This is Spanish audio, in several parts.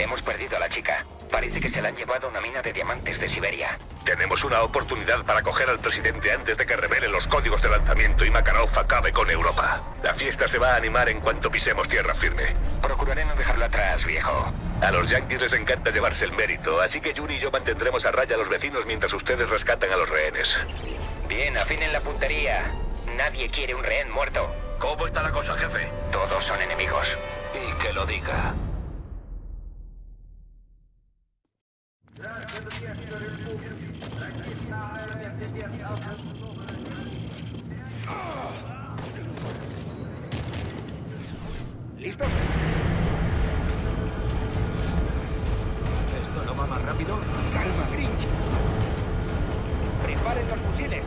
Hemos perdido a la chica. Parece que se la han llevado a una mina de diamantes de Siberia. Tenemos una oportunidad para coger al presidente antes de que revele los códigos de lanzamiento y Makarov acabe con Europa. La fiesta se va a animar en cuanto pisemos tierra firme. Procuraré no dejarlo atrás, viejo. A los yanquis les encanta llevarse el mérito, así que Yuri y yo mantendremos a raya a los vecinos mientras ustedes rescatan a los rehenes. Bien, afinen la puntería. Nadie quiere un rehén muerto. ¿Cómo está la cosa, jefe? Todos son enemigos. Y que lo diga. ¿Listos? ¿Esto no va más rápido? Calma, Grinch. Preparen los fusiles.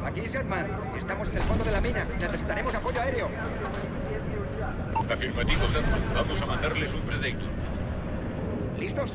Aquí Setman. Estamos en el fondo de la mina. Necesitaremos apoyo aéreo. Afirmativo, Sherman. Vamos a mandarles un Predator. ¿Listos?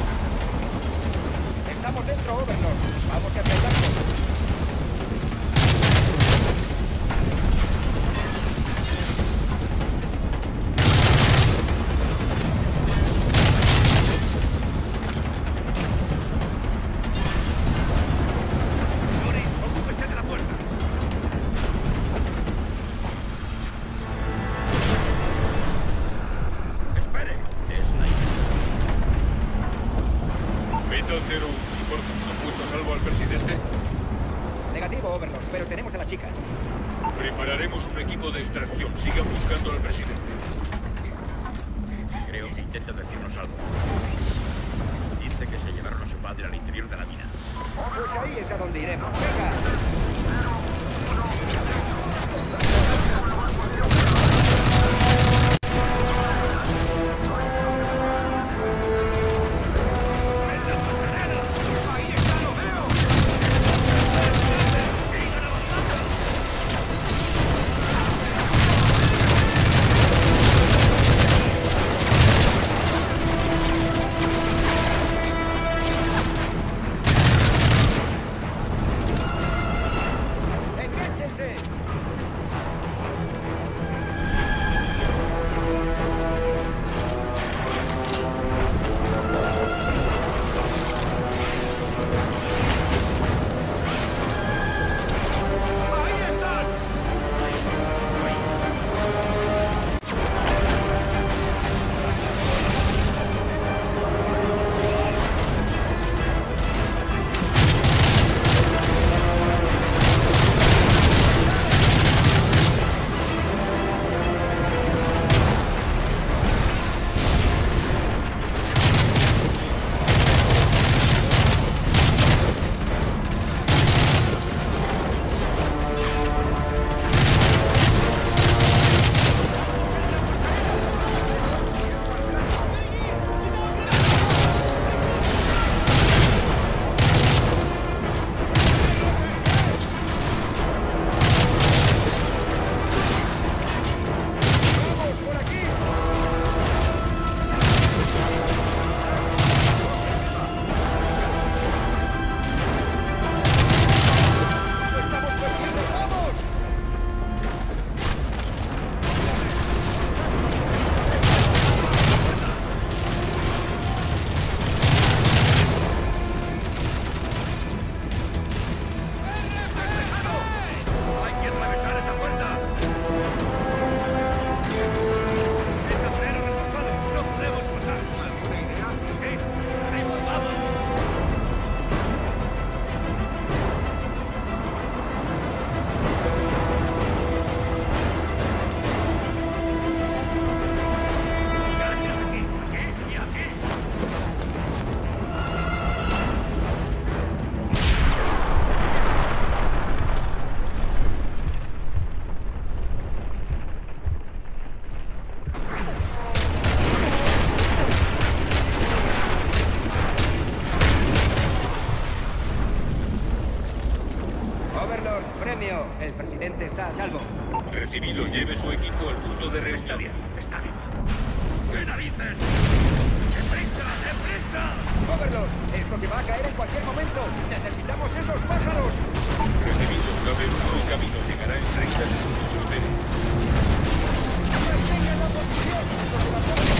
Estamos dentro, Overlord. Vamos a apretarlo. Capital Zero, informe. ¿Han puesto a salvo al presidente? Negativo, Overlord, pero tenemos a la chica. Prepararemos un equipo de extracción. Sigan buscando al presidente. Creo que intenta decirnos algo. Dice que se llevaron a su padre al interior de la mina. Pues ahí es a donde iremos. ¡Venga! El presidente está a salvo. Recibido, lleve su equipo al punto de reunión. Está bien, está vivo. ¡Qué narices! ¡Deprisa, deprisa! Overlord, esto se va a caer en cualquier momento. Necesitamos esos pájaros. Recibido, cabe uno en camino. Llegará en 30 segundos. Ordene. ¡Mantengan la posición! ¡Los evacuadores!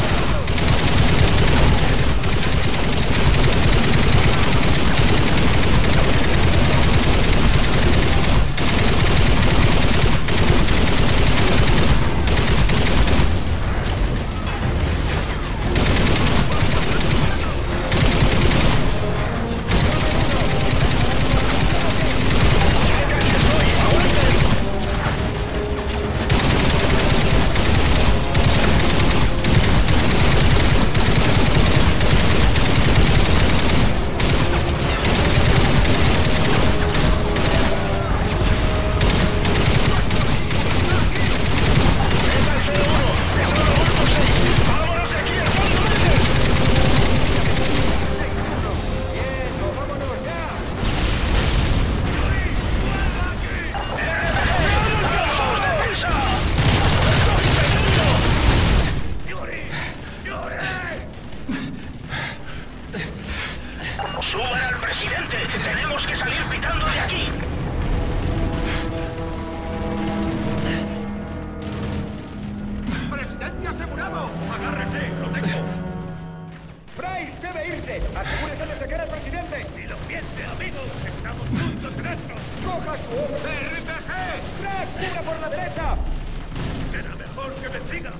¡Asegúrese de sacar al presidente! ¡Y lo piense, amigos! ¡Estamos juntos en esto! ¡Coja su ¡RPG! ¡Crack! ¡Cubra por la derecha! ¡Será mejor que me siga!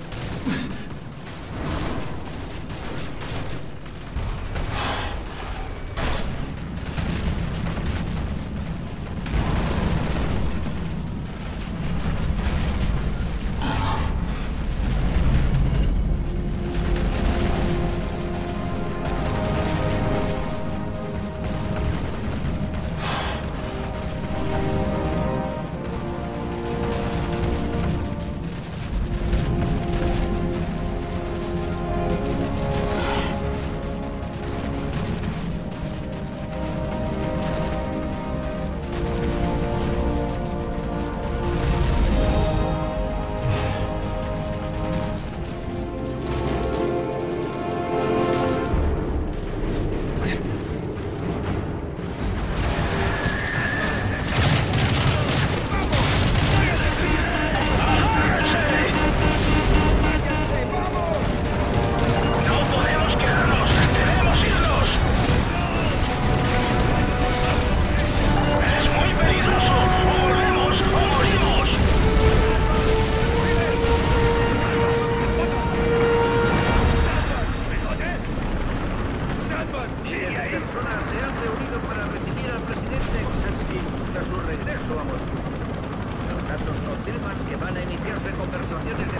Van a iniciarse conversaciones